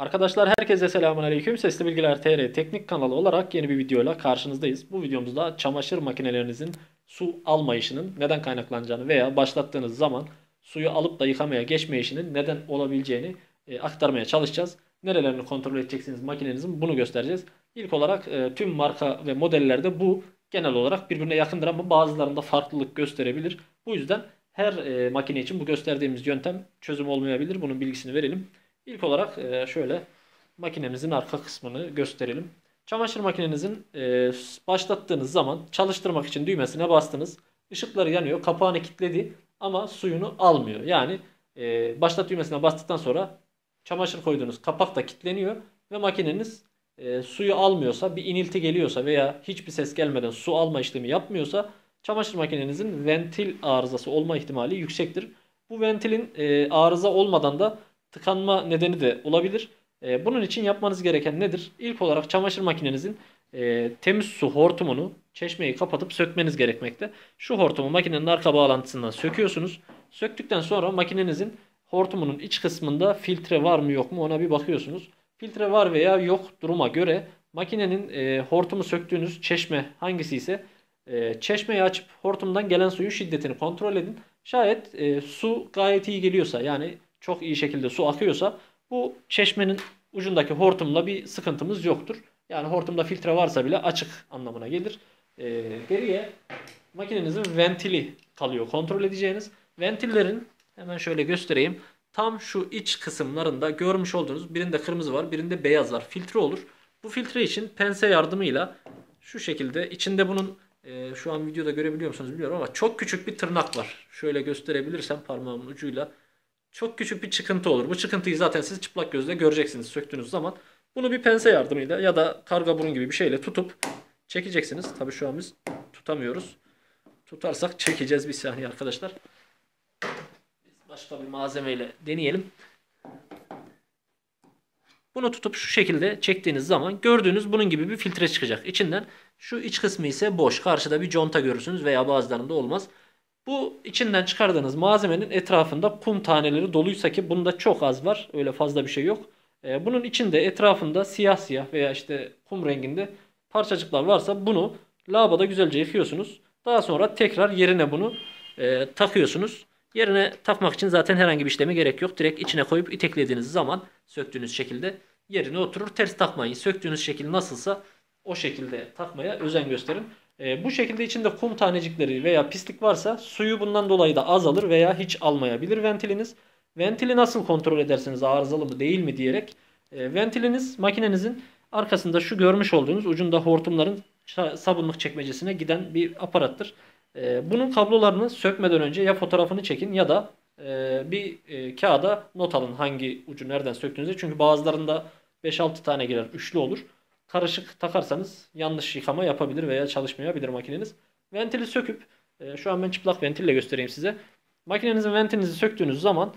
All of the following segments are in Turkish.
Arkadaşlar herkese selamünaleyküm. Sesli Bilgiler TR teknik kanalı olarak yeni bir videoyla karşınızdayız. Bu videomuzda çamaşır makinelerinizin su almayışının neden kaynaklanacağını veya başlattığınız zaman suyu alıp da yıkamaya geçmeyişinin neden olabileceğini aktarmaya çalışacağız. Nerelerini kontrol edeceksiniz makinenizin, bunu göstereceğiz. İlk olarak tüm marka ve modellerde bu genel olarak birbirine yakındır ama bazılarında farklılık gösterebilir. Bu yüzden her makine için bu gösterdiğimiz yöntem çözüm olmayabilir. Bunun bilgisini verelim. İlk olarak şöyle makinemizin arka kısmını gösterelim. Çamaşır makinenizin başlattığınız zaman çalıştırmak için düğmesine bastınız. Işıkları yanıyor, kapağını kilitledi ama suyunu almıyor. Yani başlat düğmesine bastıktan sonra çamaşır koyduğunuz kapak da kilitleniyor ve makineniz suyu almıyorsa, bir inilti geliyorsa veya hiçbir ses gelmeden su alma işlemi yapmıyorsa çamaşır makinenizin ventil arızası olma ihtimali yüksektir. Bu ventilin arıza olmadan da tıkanma nedeni de olabilir. Bunun için yapmanız gereken nedir? İlk olarak çamaşır makinenizin temiz su hortumunu, çeşmeyi kapatıp sökmeniz gerekmekte. Şu hortumu makinenin arka bağlantısından söküyorsunuz. Söktükten sonra makinenizin hortumunun iç kısmında filtre var mı yok mu ona bir bakıyorsunuz. Filtre var veya yok duruma göre makinenin hortumu söktüğünüz çeşme hangisi ise çeşmeyi açıp hortumdan gelen suyun şiddetini kontrol edin. Şayet su gayet iyi geliyorsa, yani çok iyi şekilde su akıyorsa, bu çeşmenin ucundaki hortumla bir sıkıntımız yoktur. Yani hortumda filtre varsa bile açık anlamına gelir. Geriye makinenizin ventili kalıyor kontrol edeceğiniz. Ventillerin hemen şöyle göstereyim. Tam şu iç kısımlarında görmüş olduğunuz, birinde kırmızı var, birinde beyaz var. Filtre olur. Bu filtre için pense yardımıyla şu şekilde, içinde bunun şu an videoda görebiliyor musunuz bilmiyorum ama çok küçük bir tırnak var. Şöyle gösterebilirsem parmağımın ucuyla. Çok küçük bir çıkıntı olur. Bu çıkıntıyı zaten siz çıplak gözle göreceksiniz söktüğünüz zaman. Bunu bir pense yardımıyla ya da karga burun gibi bir şeyle tutup çekeceksiniz. Tabii şu an biz tutamıyoruz. Tutarsak çekeceğiz, bir saniye arkadaşlar. Biz başka bir malzemeyle deneyelim. Bunu tutup şu şekilde çektiğiniz zaman gördüğünüz bunun gibi bir filtre çıkacak. İçinden şu iç kısmı ise boş. Karşıda bir conta görürsünüz veya bazılarında olmaz. Bu içinden çıkardığınız malzemenin etrafında kum taneleri doluysa, ki bunda çok az var, öyle fazla bir şey yok. Bunun içinde etrafında siyah siyah veya işte kum renginde parçacıklar varsa bunu lavaboda güzelce yıkıyorsunuz. Daha sonra tekrar yerine bunu takıyorsunuz. Yerine takmak için zaten herhangi bir işleme gerek yok. Direkt içine koyup iteklediğiniz zaman söktüğünüz şekilde yerine oturur. Ters takmayın. Söktüğünüz şekil nasılsa o şekilde takmaya özen gösterin. Bu şekilde içinde kum tanecikleri veya pislik varsa suyu bundan dolayı da azalır veya hiç almayabilir ventiliniz. Ventili nasıl kontrol edersiniz, arızalı mı değil mi diyerek. Ventiliniz makinenizin arkasında şu görmüş olduğunuz ucunda hortumların sabunluk çekmecesine giden bir aparattır. Bunun kablolarını sökmeden önce ya fotoğrafını çekin ya da bir kağıda not alın hangi ucu nereden söktüğünüzü. Çünkü bazılarında 5-6 tane girer, üçlü olur. Karışık takarsanız yanlış yıkama yapabilir veya çalışmayabilir makineniz. Ventili söküp şu an ben çıplak ventille göstereyim size. Makinenizin ventilinizi söktüğünüz zaman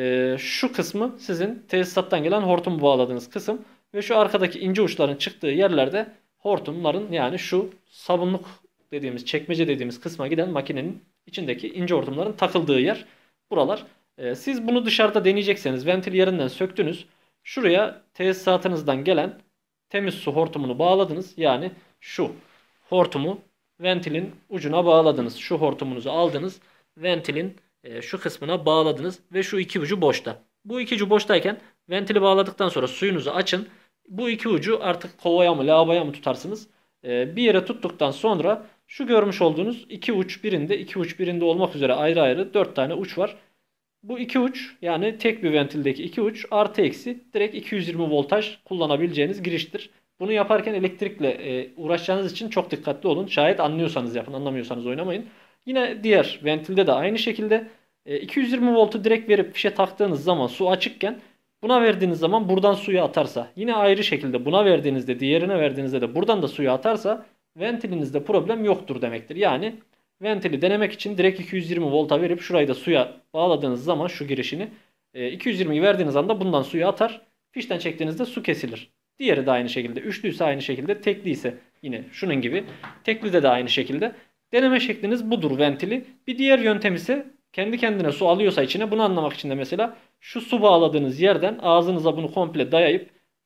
şu kısmı sizin tesisattan gelen hortumu bağladığınız kısım ve şu arkadaki ince uçların çıktığı yerlerde hortumların, yani şu sabunluk dediğimiz, çekmece dediğimiz kısma giden makinenin içindeki ince hortumların takıldığı yer buralar. Siz bunu dışarıda deneyecekseniz ventil yerinden söktünüz. Şuraya tesisatınızdan gelen temiz su hortumunu bağladınız. Yani şu hortumu ventilin ucuna bağladınız. Şu hortumunuzu aldınız. Ventilin şu kısmına bağladınız ve şu iki ucu boşta. Bu iki ucu boştayken ventili bağladıktan sonra suyunuzu açın. Bu iki ucu artık kovaya mı lavaboya mı tutarsınız? Bir yere tuttuktan sonra şu görmüş olduğunuz iki uç birinde, iki uç birinde olmak üzere ayrı ayrı 4 tane uç var. Bu iki uç, yani tek bir ventildeki iki uç artı eksi direkt 220 voltaj kullanabileceğiniz giriştir. Bunu yaparken elektrikle uğraşacağınız için çok dikkatli olun. Şayet anlıyorsanız yapın, anlamıyorsanız oynamayın. Yine diğer ventilde de aynı şekilde 220 voltu direkt verip fişe taktığınız zaman su açıkken buna verdiğiniz zaman buradan suyu atarsa, yine ayrı şekilde buna verdiğinizde diğerine verdiğinizde de buradan da suyu atarsa ventilinizde problem yoktur demektir. Yani ventili denemek için direkt 220 volta verip şurayı da suya bağladığınız zaman şu girişini 220'yi verdiğiniz anda bundan suyu atar. Fişten çektiğinizde su kesilir. Diğeri de aynı şekilde. Üçlüyse aynı şekilde. Tekli ise yine şunun gibi. Teklide de aynı şekilde. Deneme şekliniz budur ventili. Bir diğer yöntem ise kendi kendine su alıyorsa içine, bunu anlamak için de mesela şu su bağladığınız yerden ağzınıza bunu komple dayayıp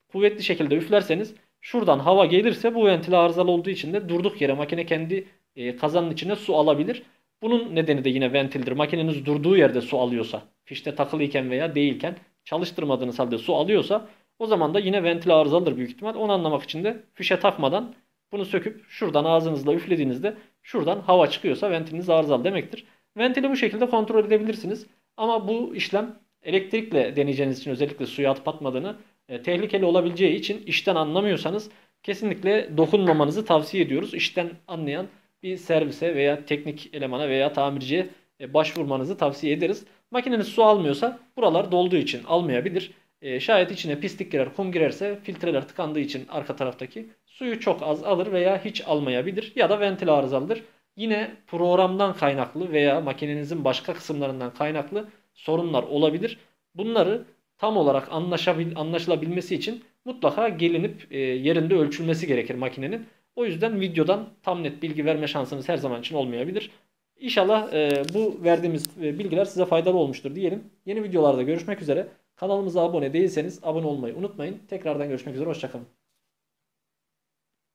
kuvvetli şekilde üflerseniz şuradan hava gelirse bu ventil arızalı olduğu için de durduk yere makine kendi kazanın içine su alabilir. Bunun nedeni de yine ventildir. Makineniz durduğu yerde su alıyorsa, fişte takılıyken veya değilken çalıştırmadığınız halde su alıyorsa o zaman da yine ventil arızalıdır büyük ihtimal. Onu anlamak için de fişe takmadan bunu söküp şuradan ağzınızla üflediğinizde şuradan hava çıkıyorsa ventiliniz arızalı demektir. Ventili bu şekilde kontrol edebilirsiniz. Ama bu işlem elektrikle deneyeceğiniz için özellikle suya atıp atmadığını tehlikeli olabileceği için işten anlamıyorsanız kesinlikle dokunmamanızı tavsiye ediyoruz. İşten anlayan bir servise veya teknik elemana veya tamirciye başvurmanızı tavsiye ederiz. Makineniz su almıyorsa buralar dolduğu için almayabilir. Şayet içine pislik girer, kum girerse filtreler tıkandığı için arka taraftaki suyu çok az alır veya hiç almayabilir ya da ventil arızalıdır. Yine programdan kaynaklı veya makinenizin başka kısımlarından kaynaklı sorunlar olabilir. Bunları tam olarak anlaşılabilmesi için mutlaka gelinip yerinde ölçülmesi gerekir makinenin. O yüzden videodan tam net bilgi verme şansınız her zaman için olmayabilir. İnşallah bu verdiğimiz bilgiler size faydalı olmuştur diyelim. Yeni videolarda görüşmek üzere. Kanalımıza abone değilseniz abone olmayı unutmayın. Tekrardan görüşmek üzere. Hoşçakalın.